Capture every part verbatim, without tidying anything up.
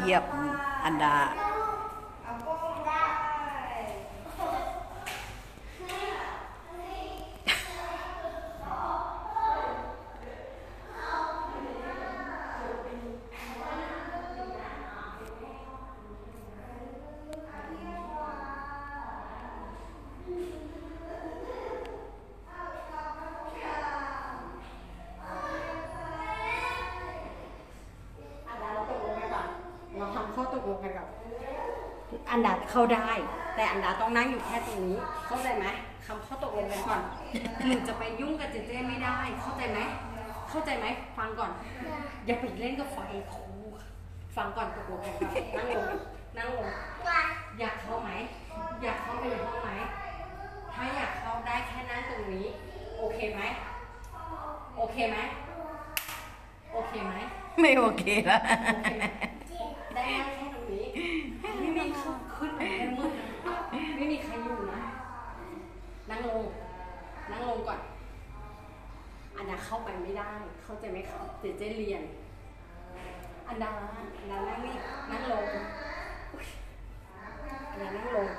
ยียบอันดาข้อตกลงกันกับอันดาเข้าได้แต่อันดาต้องนั่งอยู่แค่ตรงนี้เข้าใจไหมคำข้อตกลงกันก่อนหนูจะไปยุ่งกับเจเจไม่ได้เข้าใจไหมเข้าใจไหมฟังก่อนอย่าไปเล่นกับไฟครูฟังก่อนตกลงกันก่อนนั่งลงนั่งลงอยากเข้าไหมอยากเข้าไปในห้องไหมถ้าอยากเข้าได้แค่นั่งตรงนี้โอเคไหมโอเคไหมโอเคไหมไม่โอเคแล้วได้แค่ตรงนี้ไม่มีขึ้นขึ้นไปได้มืดไม่มีใครอยู่นะนั่งลงนั่งลงก่อนอันดาเข้าไปไม่ได้เข้าใจไหมครับเจเจเรียนอันดาอันดานั่งนี่นั่งลงอันดานั่งลง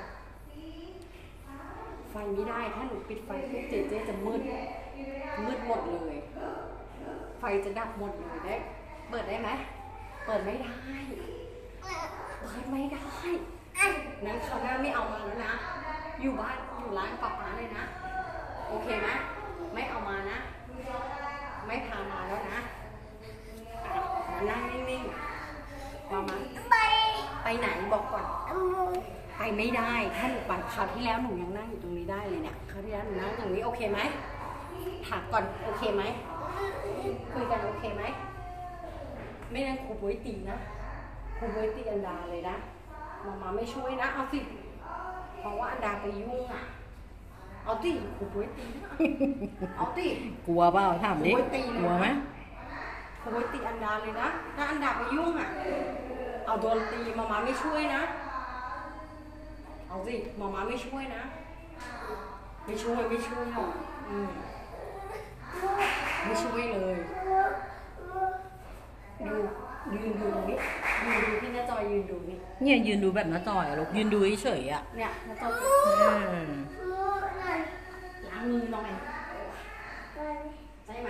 ไฟไม่ได้ถ้าหนูปิดไฟพวกเจเจจะมืดมืดหมดเลยไฟจะดับหมดเลยได้เปิดได้ไหมเปิดไม่ได้เปิดไม่ได้นั้นเขาหน้าไม่เอามาแล้วนะอยู่บ้านอยู่ร้านป๊าป๊าเลยนะโอเคไหมไม่เอามานะไม่พามาแล้วนะมานั่งนิ่งๆมามาไปไปไหนบอกก่อนไปไม่ได้ถ้าหนูไปคราวที่แล้วหนูยังนั่งอยู่ตรงนี้ได้เลยเนี่ยคราวที่แล้วหนูนั่งตรงนี้โอเคไหมถามก่อนโอเคไหมคุยกันโอเคไหมไม่งั้นครูบุ้ยตีนะครูบุ้ยตีอันดาเลยนะมามาไม่ช่วยนะเอาสิเพราะว่าอันดาไปยุ่งอ่ะเอาสิครูบุ้ยตีเอาสิกลัวเปล่าถามดิกลัวไหมครูบุ้ยตีอันดาเลยนะถ้าอันดาไปยุ่งอ่ะเอาโดนตีมามาไม่ช่วยนะเอาสิมามาไม่ช่วยนะไม่ช่วยไม่ช่วยหรอกอืมไม่ช่วยเลยดูยืนดูตรงนี้ยืนดูที่หน้าจอยืนดูนี่เนี่ยยืนดูแบบหน้าจออะลูกยืนดูเฉยอ่ะเนี่ยหน้าจอล้างมือหน่อยใช่ไหม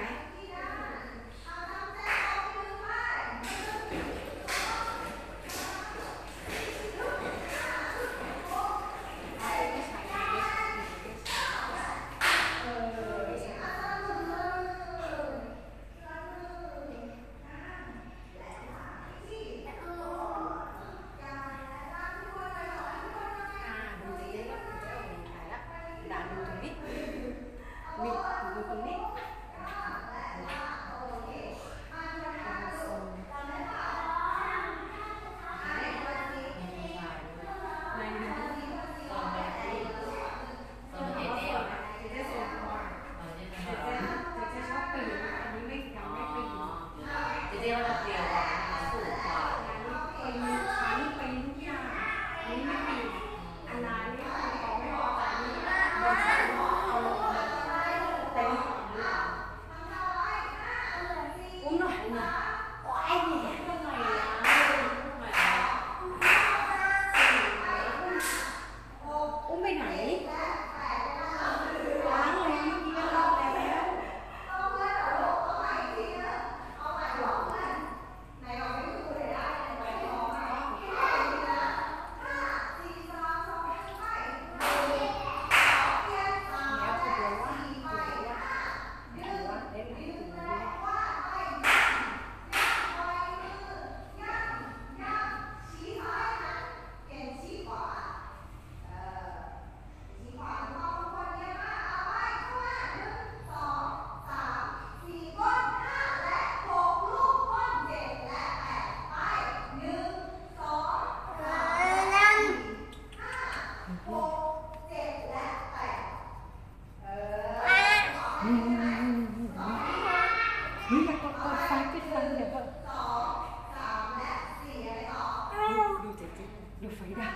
ดูไฟดับ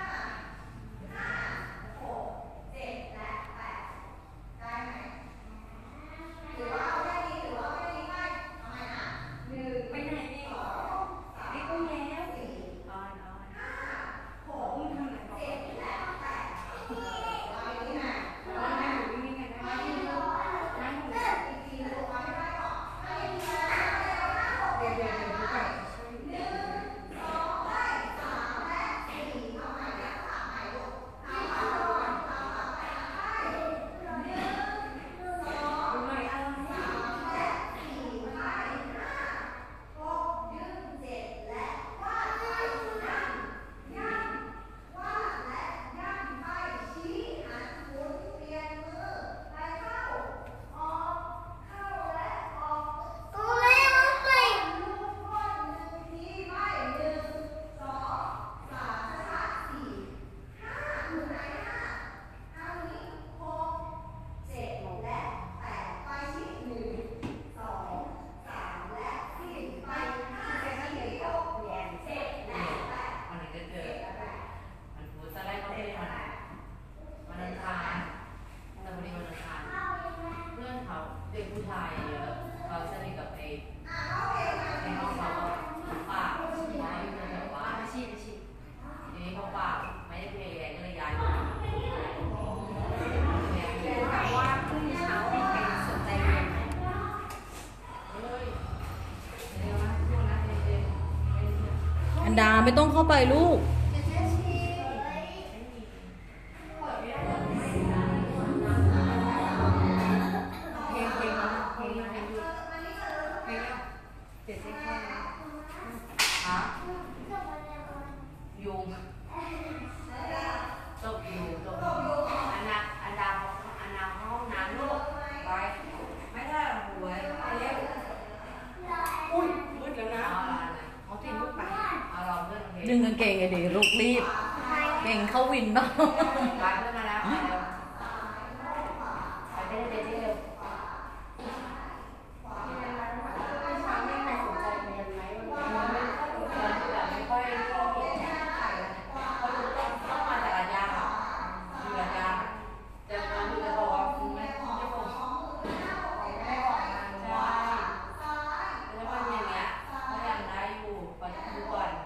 ไปไหนนี่ไม่ต้องแล้วไม่ต้องเข้าไปลูกเพลงเพลงเพลงเพลงหยุดเพลงเจ็ดเจ็ดข้อนะฮะยุงตกอยู่ตกอยู่อันนาอันดาอันนาห้องน้ำลูกไปไม่ได้หรอกหวยไปเร็วอุ้ยมืดแล้วนะเอาอะไรเอาตีลูกไปเอาเราเพื่อนดึงกางเกงไงดิลูกรีบเก่งเข้าวินบ้างไปเพื่อนมาแล้วไปเร็วไปเร็วเร็วเร็วช้างไม่ใครสนใจเรียนไหมวันนี้ไม่ค่อยเข้าเห็นใครเขาดูต้องต้องมาจากระยะค่ะอยู่ระยะจะมาดูจะบอกว่าคุณไม่ไม่คงไม่ออกมาใช่แล้วมันอย่างเงี้ยก็ยังได้อยู่ปัจจุบัน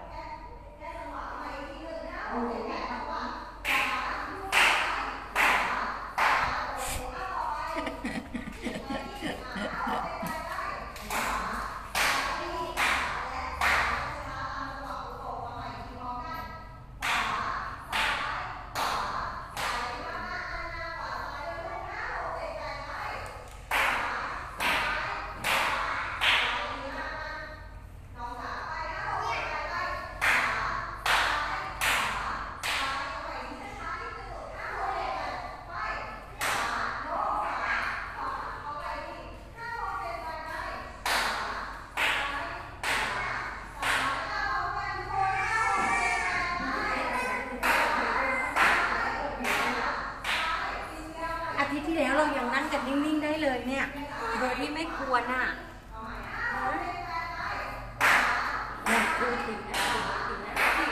อาทิตย์ที่แล้วเรายังนั่งกันนิ่งๆได้เลยเนี่ยโดยที่ไม่กวนอ่ะเนี่ยดูติดนะติดนะติด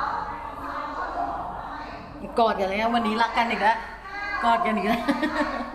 กอดกันแล้ววันนี้รักกันอีกแล้วกอดกันอีกแล้ว